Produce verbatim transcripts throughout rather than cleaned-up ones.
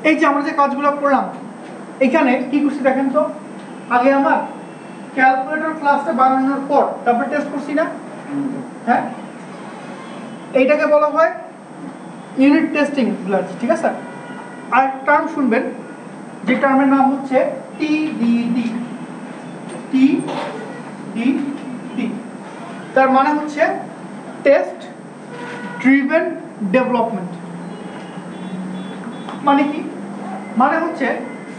এই যে আমরা যে কাজগুলো করলাম এখানে কি করছি দেখেন তো, আগে আমার ক্যালকুলেটর ক্লাসটা বানানোর পর তারপর টেস্ট করছি না? হ্যাঁ, এইটাকে বলা হয় ইউনিট টেস্টিং ব্লাড, ঠিক আছে? আর টার্ম শুনবেন যে টার্মের নাম হচ্ছে টিডিডি। টিডিডি তার মানে হচ্ছে টেস্ট ড্রিভেন ডেভেলপমেন্ট। মানে কি? মানে হচ্ছে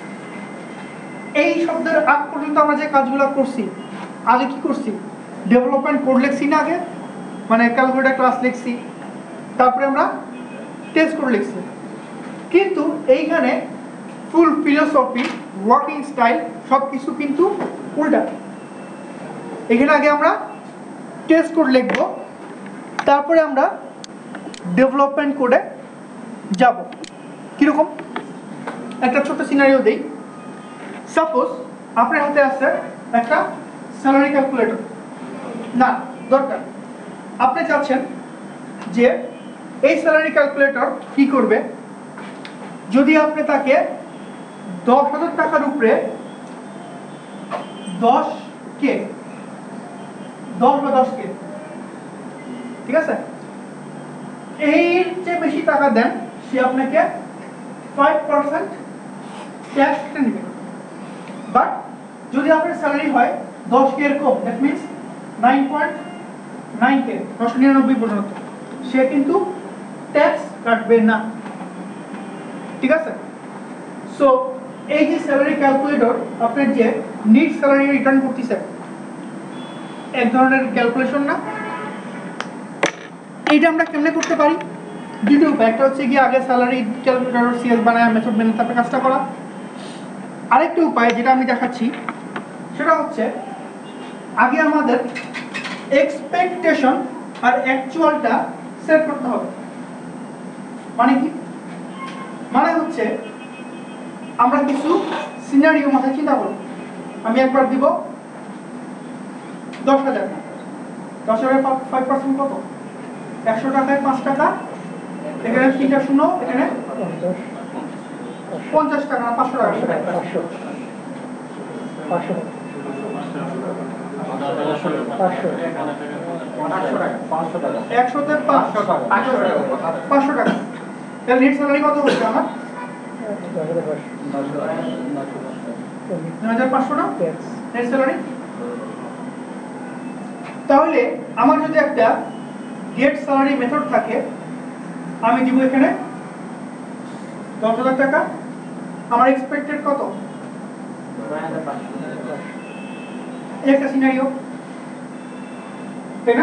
এই শব্দের আগ পর্যন্ত আমরা যে কাজগুলো করছি, আগে কি করছি? ডেভেলপমেন্ট কোড লিখছি না আগে, মানে ক্যালকুলেটর ক্লাস লিখছি, তারপরে আমরা টেস্ট কোড লিখছি। কিন্তু এইখানে ফুল ফিলোসফি, ওয়ার্কিং স্টাইল সব কিছু কিন্তু উল্টা। এখানে আগে আমরা টেস্ট কোড লিখবো, তারপরে আমরা ডেভেলপমেন্ট কোডে যাব। কিরকম? একটা ছোট সিনারিও দেই। সাপোজ আপনার হাতে আছে একটা স্যালারি ক্যালকুলেটর, না দরকার, আপনি চাচ্ছেন যে এই স্যালারি ক্যালকুলেটর কি করবে যদি আপনি তাকে দশ হাজার টাকার উপরে দশ কে দশ বা দশ কে ঠিক আছে, এর চেয়ে বেশি টাকা দেন, সে আপনাকে ফাইভ পার্সেন্ট ট্যাক্স কেটে নেবে। বাট যদি আপনার স্যালারি হয় দশ কে এর কম, that means nine point nine K, নশো নিরানব্বই পর্যন্ত, সে কিন্তু ট্যাক্স কাটবে না। ঠিক আছে? সো এই যে স্যালারি ক্যালকুলেটর আপনার যে নিট স্যালারি রিটার্ন করতেছে, এক ধরনের ক্যালকুলেশন না? এইটা আমরা কেমনে করতে পারি? দুটো উপায়। একটা হচ্ছে গিয়ে আগে স্যালারি ক্যালকুলেটর সিএস বানায় মেথড মেনে তারপরে কাজটা করা। আরেকটা উপায় যেটা আমি দেখাচ্ছি সেটা হচ্ছে আগে আমাদের এক্সপেকটেশন আর অ্যাকচুয়ালটা সেট করতে হবে। মানে কি? মানে হচ্ছে আমরা কিছু সিনারিও মাথায় চিন্তা করব। আমি একবার দিব দশ হাজার, দশ হাজার ফাইভ পার্সেন্ট কত? একশো টাকায় পাঁচ টাকা, এখানে তিনটা শূন্য, এখানে পঞ্চাশ টাকা না পাঁচশো টাকা, একশোতে পাঁচশো টাকা, পাঁচশো টাকা। তাহলে নেট স্যালারি কত হচ্ছে আমার? নয় হাজার পাঁচশো না নেট স্যালারি। তাহলে আমার যদি একটা গেট স্যালারি মেথড থাকে, আমি দিব এখানে দশ হাজার টাকা, আমার এক্সপেক্টেড কত? একটা সিনারিও, তাই না?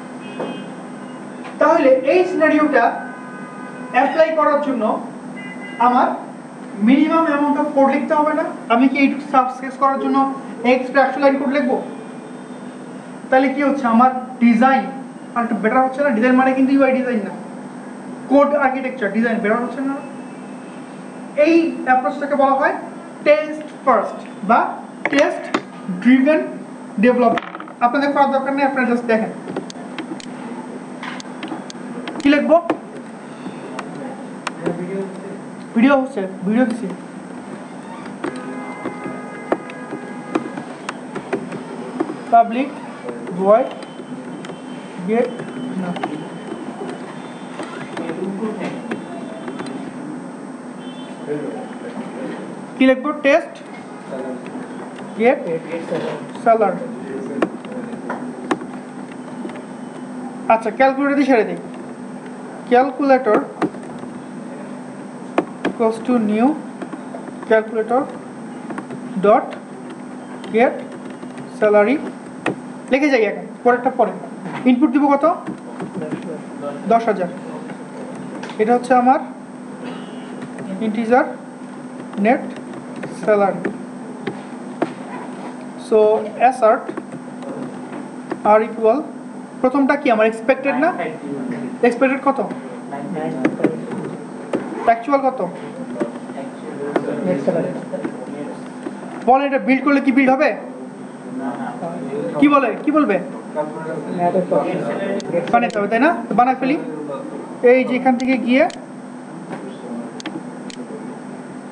তাহলে এই সিনারিওটা অ্যাপ্লাই করার জন্য আমার মিনিমাম অ্যামাউন্ট অফ কোড লিখতে হবে না? আমি কি এইটুকু সাকসেস করার জন্য এক্সট্রা একশো লাইন কোড লিখবো? তাহলে কি হচ্ছে, আমার ডিজাইন আর একটু বেটার হচ্ছে না? ডিজাইন মানে কিন্তু ইউআই ডিজাইন না, কোড আর্কিটেকচার ডিজাইন বেটার হচ্ছে না? এই অ্যাপ্রোচটাকে বলা হয় টেস্ট ফার্স্ট বা টেস্ট ড্রিভেন ডেভেলপমেন্ট। আপনাদের করার দরকার নেই, আপনারা জাস্ট দেখেন। কি লিখবো? ভিডিও হচ্ছে, ভিডিও দিচ্ছি। পাবলিক ভয়েড গেট না, কি লিখবো? Test get salary. আচ্ছা, ক্যালকুলেটর দিয়ে ছেড়ে দিই। Calculator equals to new calculator dot get salary লিখে যাই। এখন পরেরটা পরে ইনপুট দিব কত? দশ হাজার। এটা হচ্ছে আমার integer net salary. So assert আর ইকুয়াল, প্রথমটা কি আমার এক্সপেক্টেড না? এক্সপেক্টেড কত? অ্যাকচুয়াল কত? বলে এটা বিল্ড করলে কি বিল্ড হবে? কি বলে, কি বলবে? বানাতে হবে, তাই না? বানায় ফেলি। এই যে এখান থেকে গিয়ে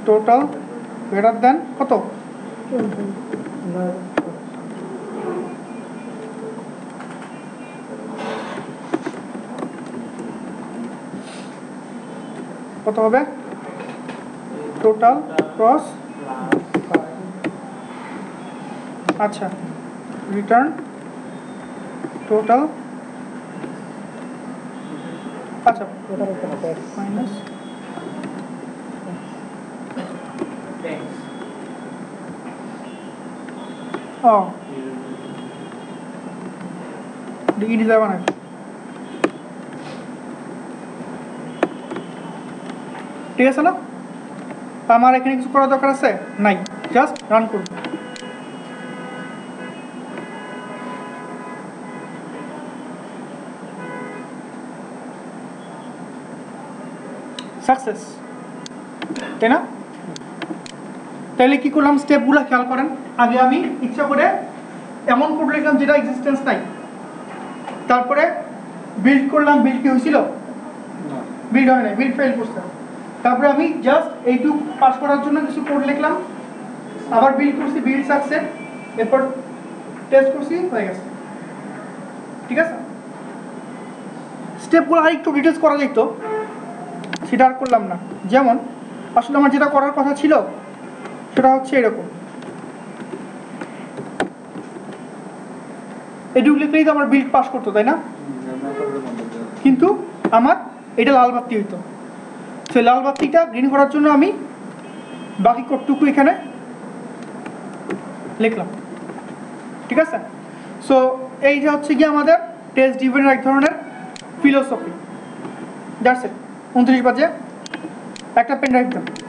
টোটাল গ্রেটার দেন কত কত হবে টোটাল ক্রস আচ্ছা রিটার্ন টোটাল আচ্ছা মাইনাস ও ডিগ্রি ডিজাইন বানাই ঠিক আছে না আমার এখানে কিছু করার দরকার আছে নাই জাস্ট রান করব সাকসেস তাই না তাহলে কি করলাম স্টেপগুলো খেয়াল করেন আগে আমি ইচ্ছা করে এমন কোড লিখলাম যেটা এক্সিস্টেন্স নাই তারপরে বিল্ড করলাম বিল্ড কি হয়েছিল বিল্ড হয় না বিল্ড ফেল করছে তারপরে আমি জাস্ট এইটুক পাস করার জন্য কিছু কোড লিখলাম আবার বিল্ড করছি বিল্ড সাকসেস এরপর টেস্ট করছি হয়ে গেছে ঠিক আছে স্টেপগুলো আর একটু ডিটেলস করা যেত সেটা আর করলাম না যেমন আসলে আমার যেটা করার কথা ছিল সেটা হচ্ছে এরকম এটুকু লিখলেই তো আমার বিল্ড পাস করতো তাই না কিন্তু আমার এটা লাল বাতি হইতো সেই লাল বাতিটা গ্রিন করার জন্য আমি বাকি কোডটুকু এখানে লিখলাম ঠিক আছে সো এইটা হচ্ছে কি আমাদের টেস্ট ড্রিভেনের এক ধরনের ফিলোসফি দ্যাটস ইট উনত্রিশ বাজে একটা পেন ড্রাইভ দাও